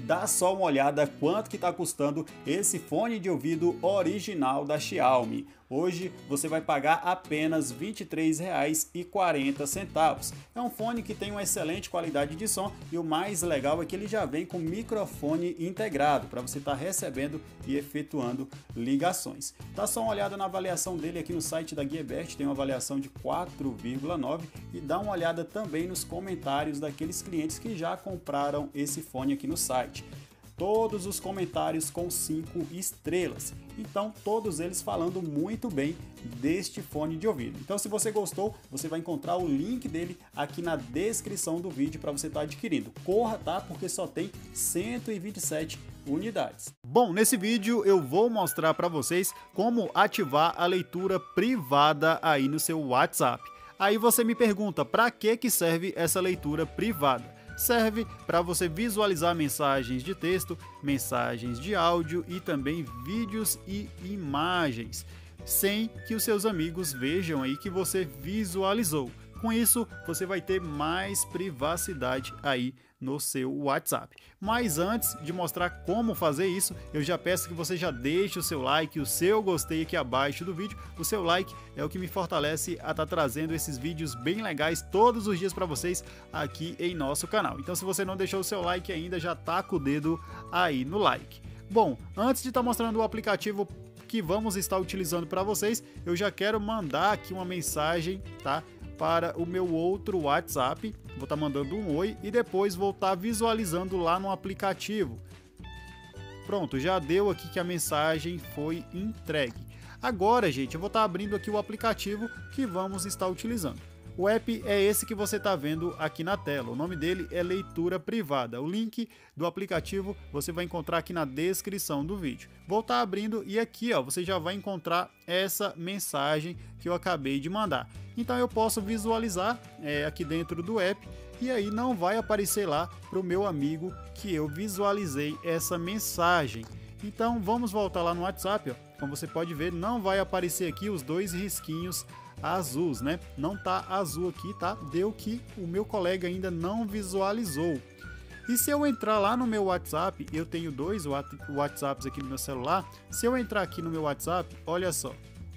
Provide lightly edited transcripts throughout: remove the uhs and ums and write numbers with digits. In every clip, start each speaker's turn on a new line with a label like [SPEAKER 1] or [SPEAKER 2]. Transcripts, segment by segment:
[SPEAKER 1] Dá só uma olhada quanto que está custando esse fone de ouvido original da Xiaomi. Hoje você vai pagar apenas R$ 23,40. É um fone que tem uma excelente qualidade de som e o mais legal é que ele já vem com microfone integrado para você estar recebendo e efetuando ligações. Dá só uma olhada na avaliação dele aqui no site da Gearbest, tem uma avaliação de 4,9 e dá uma olhada também nos comentários daqueles clientes que já compraram esse fone aqui no site. Todos os comentários com 5 estrelas, então todos eles falando muito bem deste fone de ouvido. Então se você gostou, você vai encontrar o link dele aqui na descrição do vídeo para você estar adquirindo. Corra, tá? Porque só tem 127 unidades. Bom, nesse vídeo eu vou mostrar para vocês como ativar a leitura privada aí no seu WhatsApp. Aí você me pergunta, para que serve essa leitura privada? Serve para você visualizar mensagens de texto, mensagens de áudio e também vídeos e imagens, sem que os seus amigos vejam aí que você visualizou. Com isso, você vai ter mais privacidade aí no seu WhatsApp. Mas antes de mostrar como fazer isso, eu já peço que você já deixe o seu like, o seu gostei aqui abaixo do vídeo. O seu like é o que me fortalece a estar trazendo esses vídeos bem legais todos os dias para vocês aqui em nosso canal. Então se você não deixou o seu like ainda, já taca o dedo aí no like. Bom, antes de estar mostrando o aplicativo que vamos estar utilizando para vocês, eu já quero mandar aqui uma mensagem, tá? Para o meu outro WhatsApp, vou estar mandando um oi e depois vou estar visualizando lá no aplicativo. Pronto, já deu aqui que a mensagem foi entregue. Agora, gente, eu vou estar abrindo aqui o aplicativo que vamos estar utilizando. O app é esse que você está vendo aqui na tela. O nome dele é Leitura Privada. O link do aplicativo você vai encontrar aqui na descrição do vídeo. Vou estar abrindo e aqui ó, você já vai encontrar essa mensagem que eu acabei de mandar. Então eu posso visualizar aqui dentro do app e aí não vai aparecer lá para o meu amigo que eu visualizei essa mensagem. Então vamos voltar lá no WhatsApp. Ó. Como você pode ver, não vai aparecer aqui os dois risquinhos azuis, né? Não tá azul aqui, tá? Deu que o meu colega ainda não visualizou. E se eu entrar lá no meu WhatsApp, eu tenho dois WhatsApps aqui no meu celular. Se eu entrar aqui no meu WhatsApp, olha só,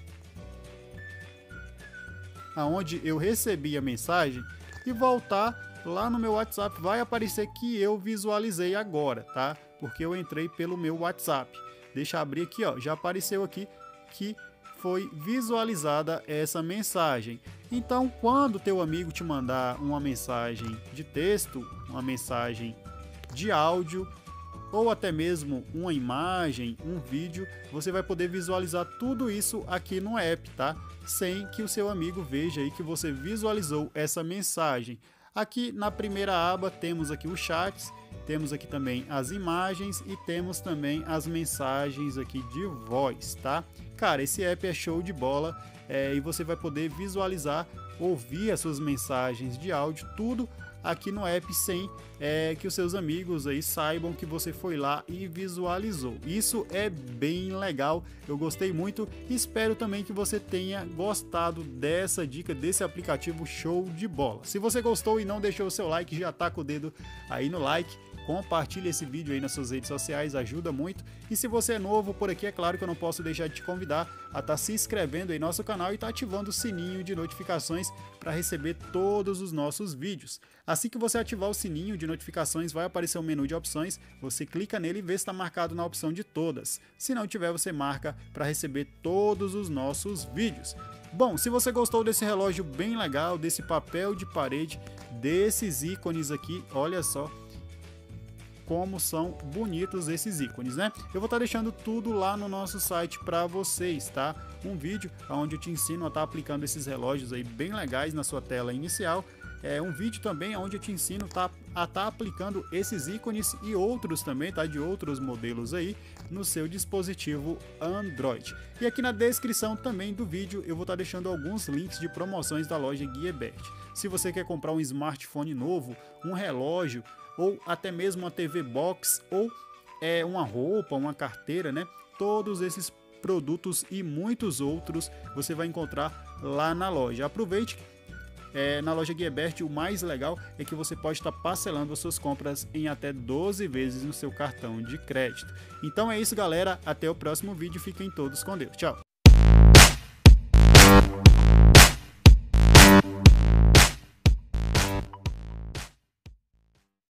[SPEAKER 1] aonde eu recebi a mensagem e voltar lá no meu WhatsApp, vai aparecer que eu visualizei agora, tá? Porque eu entrei pelo meu WhatsApp. Deixa eu abrir aqui, ó, já apareceu aqui que foi visualizada essa mensagem. Então, quando teu amigo te mandar uma mensagem de texto, uma mensagem de áudio ou até mesmo uma imagem, um vídeo, você vai poder visualizar tudo isso aqui no app, tá? Sem que o seu amigo veja aí que você visualizou essa mensagem. Aqui na primeira aba temos aqui os chats, temos aqui também as imagens e temos também as mensagens aqui de voz, tá? Cara, esse app é show de bola e você vai poder visualizar, ouvir as suas mensagens de áudio, tudo aqui no app sem que os seus amigos aí saibam que você foi lá e visualizou. Isso é bem legal, eu gostei muito e espero também que você tenha gostado dessa dica, desse aplicativo show de bola. Se você gostou e não deixou o seu like, já taca o dedo aí no like. Compartilhe esse vídeo aí nas suas redes sociais, ajuda muito. E se você é novo por aqui, é claro que eu não posso deixar de te convidar a estar se inscrevendo aí no nosso canal e estar ativando o sininho de notificações para receber todos os nossos vídeos. Assim que você ativar o sininho de notificações, vai aparecer um menu de opções, você clica nele e vê se está marcado na opção de todas. Se não tiver, você marca para receber todos os nossos vídeos. Bom, se você gostou desse relógio bem legal, desse papel de parede, desses ícones aqui, olha só como são bonitos esses ícones, né? Eu vou estar deixando tudo lá no nosso site para vocês, tá? Um vídeo onde eu te ensino a estar aplicando esses relógios aí bem legais na sua tela inicial. Um vídeo também onde eu te ensino a estar aplicando esses ícones e outros também, tá? De outros modelos aí no seu dispositivo Android. E aqui na descrição também do vídeo eu vou estar deixando alguns links de promoções da loja Gearbest. Se você quer comprar um smartphone novo, um relógio ou até mesmo uma TV Box ou uma roupa, uma carteira, né? Todos esses produtos e muitos outros você vai encontrar lá na loja. Aproveite na loja Guibert, o mais legal é que você pode estar parcelando as suas compras em até 12 vezes no seu cartão de crédito. Então é isso, galera, até o próximo vídeo, fiquem todos com Deus, tchau!